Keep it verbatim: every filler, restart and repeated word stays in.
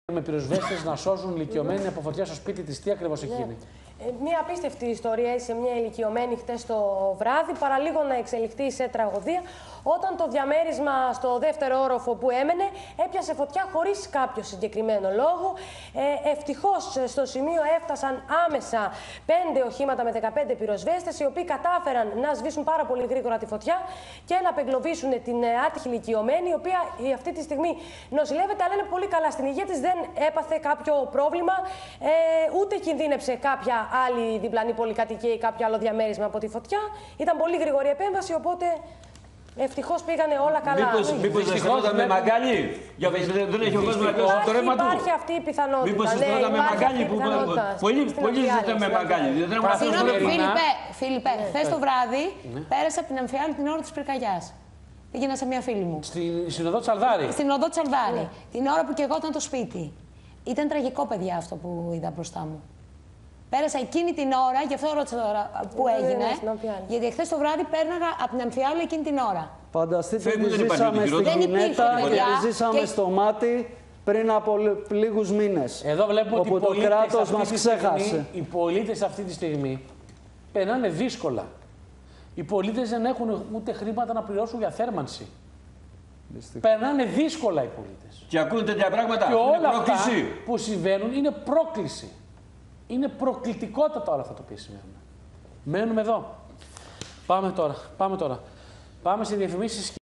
με πυροσβέστες να σώζουν ηλικιωμένοι από φωτιά στο σπίτι της. Τι ακριβώς έχει γίνει? Ε, μια απίστευτη ιστορία σε μια ηλικιωμένη χτες το βράδυ, παραλίγο να εξελιχθεί σε τραγωδία, όταν το διαμέρισμα στο δεύτερο όροφο που έμενε έπιασε φωτιά χωρίς κάποιο συγκεκριμένο λόγο. Ε, ευτυχώς στο σημείο έφτασαν άμεσα πέντε οχήματα με δεκαπέντε πυροσβέστες, οι οποίοι κατάφεραν να σβήσουν πάρα πολύ γρήγορα τη φωτιά και να απεγκλωβίσουν την άτυχη ηλικιωμένη, η οποία αυτή τη στιγμή νοσηλεύεται, αλλά είναι πολύ καλά στην υγεία της, δεν έπαθε κάποιο πρόβλημα, ε, ούτε κινδύνεψε κάποια άλλη διπλανή πολυκατοικία ή κάποιο άλλο διαμέρισμα από τη φωτιά. Ήταν πολύ γρήγορη επέμβαση, οπότε ευτυχώς πήγανε όλα καλά. Μήπως, μήπως δεν στρώταν με μαγκάλι. Για δεν έχει ο κόσμος να πιάσει το ρεύμα του. Υπάρχει αυτή η πιθανότητα. Μήπως στρώταν με μαγκάλι. Πολλοί ζητάνε με μαγκάλι. Συγγνώμη, Φίλιππε, Φίλιππε, χθες το βράδυ πέρασα από την Αμφιάλη την ώρα της πυρκαγιάς. Πήγαινα σε μια φίλη μου. Στην οδό Τσαλδάρη. Στην οδό Τσαλδάρη. Την ώρα που και εγώ ήταν το σπίτι. Ήταν τραγικό, παιδιά, αυτό που είδα μπροστά μου. Πέρασα εκείνη την ώρα, γι' αυτό ρώτησα τώρα που έγινε. Γιατί εχθές το βράδυ πέρναγα από την Αμφιάλη εκείνη την ώρα. Φανταστείτε ότι ζήσαμε στην Κινέτα και τη ζήσαμε στο μάτι πριν από λίγους μήνες. Εδώ βλέπουμε όπου ότι το κράτος μας ξέχασε. Οι πολίτες αυτή τη στιγμή περνάνε δύσκολα. Οι πολίτες δεν έχουν ούτε χρήματα να πληρώσουν για θέρμανση. Δυστυχώς. Περνάνε δύσκολα οι πολίτες. Και ακούνε τέτοια πράγματα. Και είναι όλα πρόκληση. αυτά που συμβαίνουν είναι πρόκληση. Είναι προκλητικότατα όλα αυτά τα οποία συμβαίνουν. Μένουμε εδώ. Πάμε τώρα. Πάμε τώρα. Πάμε σε διαφημίσεις.